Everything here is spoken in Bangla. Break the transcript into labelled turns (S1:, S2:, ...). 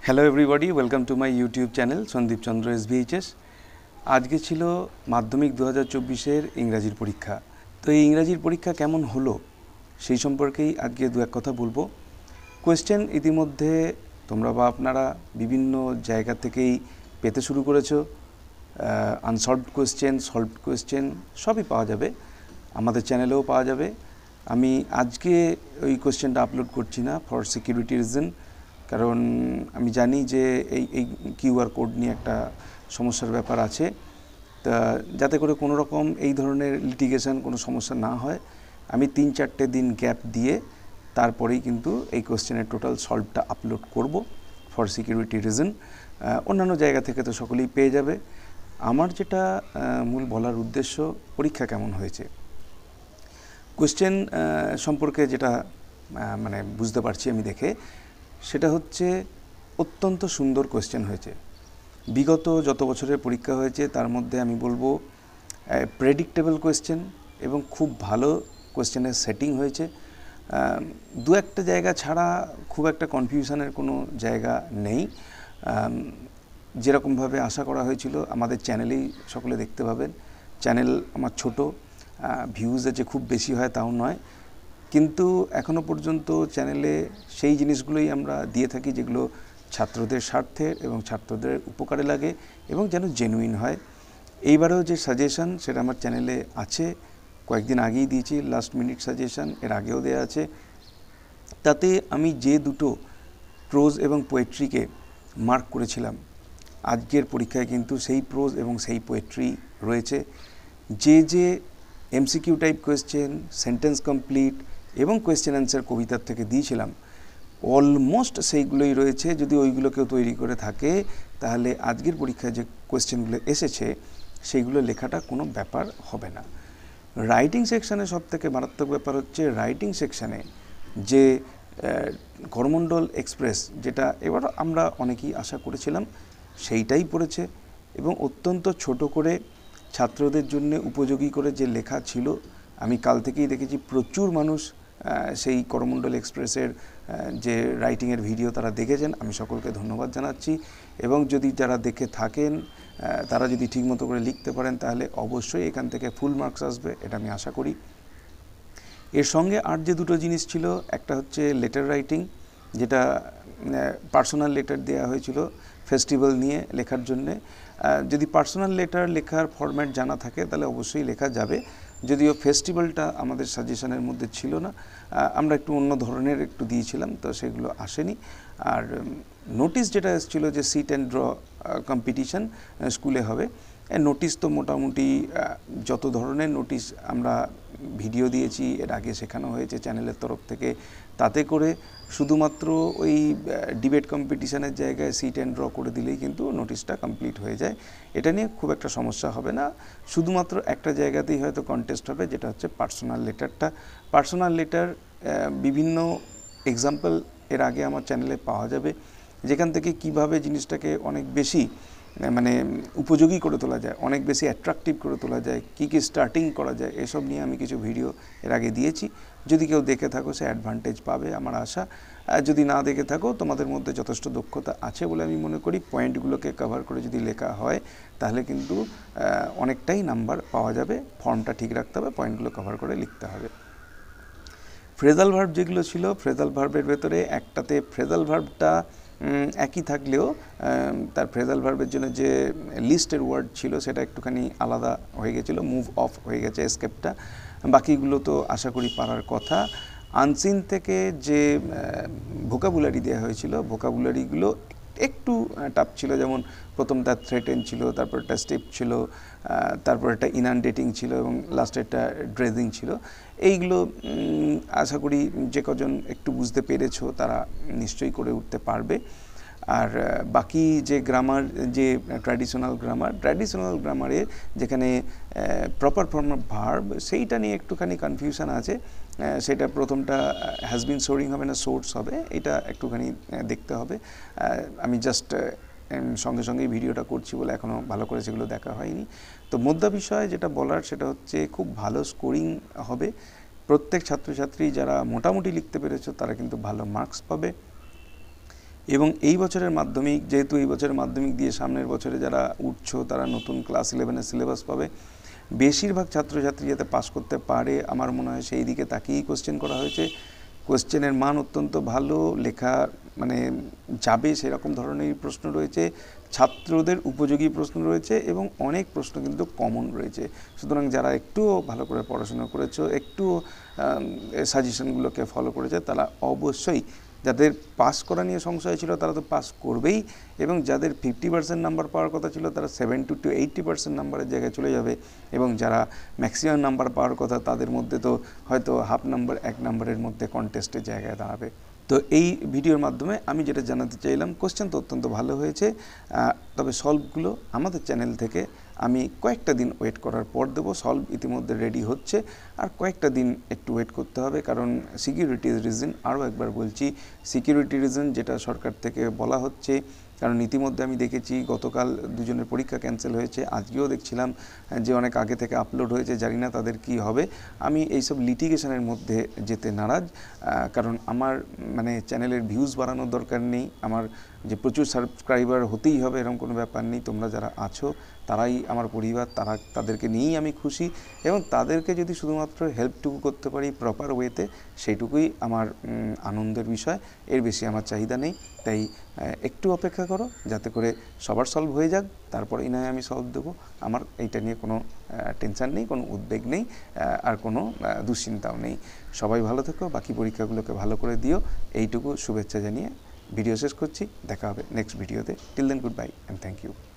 S1: Hello everybody, welcome to my YouTube channel Sandip Chandra SVHS। আজকে ছিল মাধ্যমিক 2024-এর ইংরাজির পরীক্ষা। তো এই ইংরাজির পরীক্ষা কেমন হলো সেই সম্পর্কেই আজকে দু এক কথা বলবো। কোয়েশ্চেন ইতিমধ্যে তোমরা বা আপনারা বিভিন্ন জায়গা থেকেই পেতে শুরু করেছো। আনসলভড কোয়েশ্চেন, সলভড কোয়েশ্চেন সবই পাওয়া যাবে, আমাদের চ্যানেলেও পাওয়া যাবে। আমি আজকে ওই কোয়েশ্চেনটা আপলোড করছি না ফর সিকিউরিটি রিজন, কারণ আমি জানি যে এই কিউআর কোড নিয়ে একটা সমস্যার ব্যাপার আছে। তা যাতে করে কোনো রকম এই ধরনের লিটিগেশন কোনো সমস্যা না হয়, আমি 3-4টে দিন গ্যাপ দিয়ে তারপরেই কিন্তু এই কোয়েশ্চেনের টোটাল সলভটা আপলোড করব ফর সিকিউরিটি রিজন। অন্যান্য জায়গা থেকে তো সকলেই পেয়ে যাবে। আমার যেটা মূল বলার উদ্দেশ্য, পরীক্ষা কেমন হয়েছে। কোয়েশ্চেন সম্পর্কে যেটা মানে বুঝতে পারছি আমি দেখে, সেটা হচ্ছে অত্যন্ত সুন্দর কোয়েশ্চেন হয়েছে। বিগত যত বছরের পরীক্ষা হয়েছে তার মধ্যে আমি বলবো প্রেডিক্টেবল কোয়েশ্চেন এবং খুব ভালো কোয়েশ্চেনের সেটিং হয়েছে। দু একটা জায়গা ছাড়া খুব একটা কনফিউশনের কোনো জায়গা নেই। যেরকমভাবে আশা করা হয়েছিল আমাদের চ্যানেলেই সকলে দেখতে পাবেন। চ্যানেল আমার ছোট, ভিউজ যে খুব বেশি হয় তাও নয়, কিন্তু এখনও পর্যন্ত চ্যানেলে সেই জিনিসগুলোই আমরা দিয়ে থাকি যেগুলো ছাত্রদের স্বার্থে এবং ছাত্রদের উপকারে লাগে এবং যেন জেনুইন হয়। এইবারেও যে সাজেশন সেটা আমার চ্যানেলে আছে, কয়েকদিন আগেই দিয়েছি লাস্ট মিনিট সাজেশন, এর আগেও দেওয়া আছে। তাতে আমি যে দুটো প্রোজ এবং পোয়েট্রিকে মার্ক করেছিলাম, আজকের পরীক্ষায় কিন্তু সেই প্রোজ এবং সেই পোয়েট্রি রয়েছে। যে MCQ type question, sentence complete এবং কোয়েশ্চেন অ্যান্সার কবিতার থেকে দিয়েছিলাম, অলমোস্ট সেইগুলোই রয়েছে। যদি ওইগুলো কেউ তৈরি করে থাকে তাহলে আজকের পরীক্ষায় যে কোয়েশ্চেনগুলো এসেছে সেইগুলো লেখাটা কোনো ব্যাপার হবে না। রাইটিং সেকশানে সবথেকে মারাত্মক ব্যাপার হচ্ছে রাইটিং সেকশানে যে করমণ্ডল এক্সপ্রেস, যেটা এবার আমরা অনেকেই আশা করেছিলাম সেইটাই পড়েছে এবং অত্যন্ত ছোট করে ছাত্রদের জন্য উপযোগী করে যে লেখা ছিল। আমি কাল থেকেই দেখেছি প্রচুর মানুষ সেই করমণ্ডল এক্সপ্রেসের যে রাইটিংয়ের ভিডিও তারা দেখেছেন, আমি সকলকে ধন্যবাদ জানাচ্ছি। এবং যদি যারা দেখে থাকেন তারা যদি ঠিকমতো করে লিখতে পারেন তাহলে অবশ্যই এখান থেকে ফুল মার্কস আসবে, এটা আমি আশা করি। এর সঙ্গে আর যে দুটো জিনিস ছিল, একটা হচ্ছে লেটার রাইটিং, যেটা পার্সোনাল লেটার দেওয়া হয়েছিল ফেস্টিভ্যাল নিয়ে লেখার জন্যে। যদি পার্সোনাল লেটার লেখার ফরম্যাট জানা থাকে তাহলে অবশ্যই লেখা যাবে, যদিও ফেস্টিভ্যালটা আমাদের সাজেশনের মধ্যে ছিল না, আমরা একটু অন্য ধরনের একটু দিয়েছিলাম, তো সেগুলো আসেনি। আর নোটিশ যেটা এসেছিল যে সিট অ্যান্ড ড্র কম্পিটিশান স্কুলে হবে, নোটিশ তো মোটামুটি যত ধরনের নোটিশ আমরা ভিডিও দিয়েছি এর আগে শেখানো হয়েছে চ্যানেলের তরফ থেকে, তাতে করে শুধুমাত্র ওই ডিবেট কম্পিটিশানের জায়গায় সিট অ্যান্ড ড্র করে দিলেই কিন্তু নোটিশটা কমপ্লিট হয়ে যায়। এটা নিয়ে খুব একটা সমস্যা হবে না। শুধুমাত্র একটা জায়গাতেই হয়তো কন্টেস্ট হবে, যেটা হচ্ছে পার্সোনাল লেটারটা। পার্সোনাল লেটার বিভিন্ন এক্সাম্পল এর আগে আমার চ্যানেলে পাওয়া যাবে, যেখান থেকে কিভাবে জিনিসটাকে অনেক বেশি মানে উপযোগী করে তোলা যায়, অনেক বেশি অ্যাট্রাকটিভ করে তোলা যায়, কী কী স্টার্টিং করা যায়, এসব নিয়ে আমি কিছু ভিডিও এর আগে দিয়েছি। যদি কেউ দেখে থাকো সে অ্যাডভান্টেজ পাবে আমার আশা। যদি না দেখে থাকো, তোমাদের মধ্যে যথেষ্ট দক্ষতা আছে বলে আমি মনে করি। পয়েন্টগুলোকে কভার করে যদি লেখা হয় তাহলে কিন্তু অনেকটাই নাম্বার পাওয়া যাবে। ফর্মটা ঠিক রাখতে হবে, পয়েন্টগুলো কভার করে লিখতে হবে। ফ্রেজাল ভার্ব যেগুলো ছিল, ফ্রেজাল ভার্বের ভেতরে একটাতে ফ্রেজাল ভার্বটা একই থাকলেও তার ফ্রেজাল ভার্বের জন্য যে লিস্টের ওয়ার্ড ছিল সেটা একটুখানি আলাদা হয়ে গেছিলো, মুভ অফ হয়ে গেছে এসকেপটা। বাকিগুলো তো আশা করি পারার কথা। আনসিন থেকে যে ভোকাবুলারি দেওয়া হয়েছিল, ভোকাবুলারিগুলো একটু টাফ ছিল। যেমন প্রথমটা থ্রেটেন ছিল, তারপরটা স্টেপ ছিল, তারপর একটা ইনানডেটিং ছিল এবং লাস্টেরটা ড্রেজিং ছিল। এইগুলো আশা করি যে কজন একটু বুঝতে পেরেছো তারা নিশ্চয়ই করে উঠতে পারবে। আর বাকি যে গ্রামার, যে ট্র্যাডিশনাল গ্রামারে যেখানে প্রপার ফর্ম অফ ভার্ব, সেইটা নিয়ে একটুখানি কনফিউশন আছে। সেটা প্রথমটা হ্যাজ বিন সোরিং হবে না সোর্স হবে, এটা একটুখানি দেখতে হবে। আমি জাস্ট সঙ্গে সঙ্গেই ভিডিওটা করছি বলে এখনও ভালো করে সেগুলো দেখা হয়নি। তো মধ্যা বিষয়ে যেটা বলার সেটা হচ্ছে খুব ভালো স্কোরিং হবে। প্রত্যেক ছাত্রছাত্রী যারা মোটামুটি লিখতে পেরেছো তারা কিন্তু ভালো মার্কস পাবে। এবং এই বছরের মাধ্যমিক, যেহেতু এই বছরের মাধ্যমিক দিয়ে সামনের বছরে যারা উঠছো তারা নতুন ক্লাস 11-এর সিলেবাস পাবে, বেশিরভাগ ছাত্রছাত্রী যাতে পাস করতে পারে আমার মনে হয় সেই দিকে তাকিয়েই কোশ্চেন করা হয়েছে। কোশ্চেনের মান অত্যন্ত ভালো, লেখা মানে যাবে সেরকম ধরনের প্রশ্ন রয়েছে, ছাত্রদের উপযোগী প্রশ্ন রয়েছে এবং অনেক প্রশ্ন কিন্তু কমন রয়েছে। সুতরাং যারা একটুও ভালো করে পড়াশোনা করেছো, একটু সাজেশনগুলোকে ফলো করেছে, তারা অবশ্যই, যাদের পাস করা নিয়ে সংশয় ছিল তারা তো পাস করবেই, এবং যাদের 50% নাম্বার পাওয়ার কথা ছিল তারা 70 to 80% নাম্বারের জায়গায় চলে যাবে, এবং যারা ম্যাক্সিমাম নাম্বার পাওয়ার কথা তাদের মধ্যে তো হয়তো হাফ নাম্বার, 1 নাম্বারের মধ্যে কন্টেস্টের জায়গায় দাঁড়াবে। তো এই ভিডিওর মাধ্যমে আমি যেটা জানাতে চাইলাম, কোশ্চেন তো অত্যন্ত ভালো হয়েছে, তবে সলভগুলো আমাদের চ্যানেল থেকে আমি কয়েকটা দিন ওয়েট করার পর দেবো। সলভ ইতিমধ্যে রেডি হচ্ছে, আর কয়েকটা দিন একটু ওয়েট করতে হবে, কারণ সিকিউরিটি রিজন, আরও একবার বলছি, সিকিউরিটি রিজন যেটা সরকার থেকে বলা হচ্ছে, কারণ ইতিমধ্যে আমি দেখেছি গতকাল দুজনের পরীক্ষা ক্যান্সেল হয়েছে, আজকেও দেখছিলাম যে অনেক আগে থেকে আপলোড হয়েছে, জানি না তাদের কি হবে। আমি এইসব লিটিগেশনের মধ্যে যেতে নারাজ, কারণ আমার মানে চ্যানেলের ভিউজ বাড়ানোর দরকার নেই, আমার যে প্রচুর সাবস্ক্রাইবার হতেই হবে এরকম কোনো ব্যাপার নেই। তোমরা যারা আছো তারাই আমার পরিবার, তাদেরকে নিয়েই আমি খুশি, এবং তাদেরকে যদি শুধুমাত্র হেল্পটুকু করতে পারি প্রপার ওয়েতে, সেইটুকুই আমার আনন্দের বিষয়, এর বেশি আমার চাহিদা নেই। তাই একটু অপেক্ষা করো, যাতে করে সবার সলভ হয়ে যাক, তারপরেই নয় আমি সলভ দেবো। আমার এইটা নিয়ে কোনো টেনশান নেই, কোনো উদ্বেগ নেই, আর কোনো দুশ্চিন্তাও নেই। সবাই ভালো থেকো, বাকি পরীক্ষাগুলোকে ভালো করে দিও, এইটুকু শুভেচ্ছা জানিয়ে ভিডিও শেষ করছি। দেখা হবে নেক্সট ভিডিওতে। Till then, goodbye and thank you.